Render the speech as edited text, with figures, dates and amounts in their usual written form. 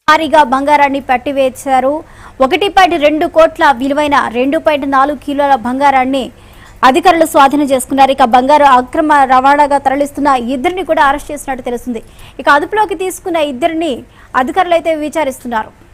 భారీగా బంగారాన్ని పట్టివేశారు. 1.2 కోట్ల విలువైన 2.4 కిలోల బంగారాన్ని అధికారులు స్వాధీనం చేసుకున్నారు. ఇక బంగారు అక్రమ రవాణాగా తరలిస్తున్న ఇద్దరిని కూడా అరెస్ట్ చేసినట్టు తెలుస్తుంది. ఇక అదుపులోకి తీసుకున్న ఇద్దరిని అధికారులు అయితే విచారిస్తున్నారు.